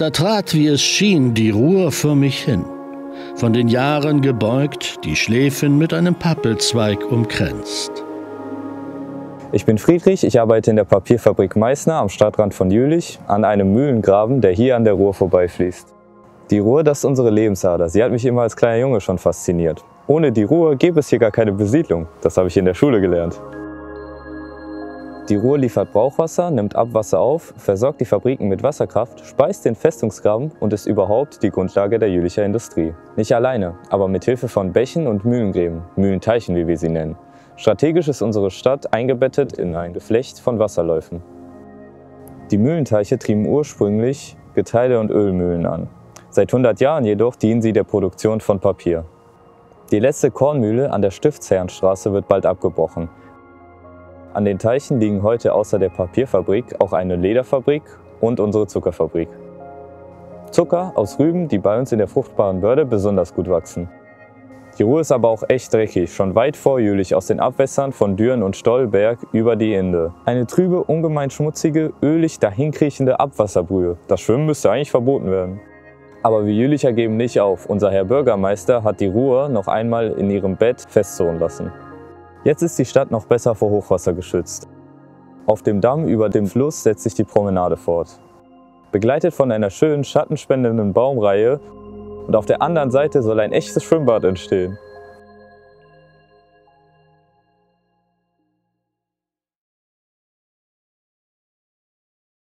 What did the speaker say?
Da trat, wie es schien, die Ruhr für mich hin, von den Jahren gebeugt, die Schläfen mit einem Pappelzweig umkränzt. Ich bin Friedrich, ich arbeite in der Papierfabrik Meißner am Stadtrand von Jülich an einem Mühlengraben, der hier an der Ruhr vorbeifließt. Die Ruhr, das ist unsere Lebensader. Sie hat mich immer als kleiner Junge schon fasziniert. Ohne die Ruhr gäbe es hier gar keine Besiedlung. Das habe ich in der Schule gelernt. Die Ruhr liefert Brauchwasser, nimmt Abwasser auf, versorgt die Fabriken mit Wasserkraft, speist den Festungsgraben und ist überhaupt die Grundlage der Jülicher Industrie. Nicht alleine, aber mit Hilfe von Bächen und Mühlengräben, Mühlenteichen, wie wir sie nennen. Strategisch ist unsere Stadt eingebettet in ein Geflecht von Wasserläufen. Die Mühlenteiche trieben ursprünglich Getreide- und Ölmühlen an. Seit 100 Jahren jedoch dienen sie der Produktion von Papier. Die letzte Kornmühle an der Stiftsherrenstraße wird bald abgebrochen. An den Teichen liegen heute außer der Papierfabrik auch eine Lederfabrik und unsere Zuckerfabrik. Zucker aus Rüben, die bei uns in der fruchtbaren Börde besonders gut wachsen. Die Ruhr ist aber auch echt dreckig, schon weit vor Jülich aus den Abwässern von Düren und Stollberg über die Inde. Eine trübe, ungemein schmutzige, ölig dahinkriechende Abwasserbrühe. Das Schwimmen müsste eigentlich verboten werden. Aber wir Jülicher geben nicht auf. Unser Herr Bürgermeister hat die Ruhr noch einmal in ihrem Bett festzurren lassen. Jetzt ist die Stadt noch besser vor Hochwasser geschützt. Auf dem Damm über dem Fluss setzt sich die Promenade fort. Begleitet von einer schönen, schattenspendenden Baumreihe und auf der anderen Seite soll ein echtes Schwimmbad entstehen.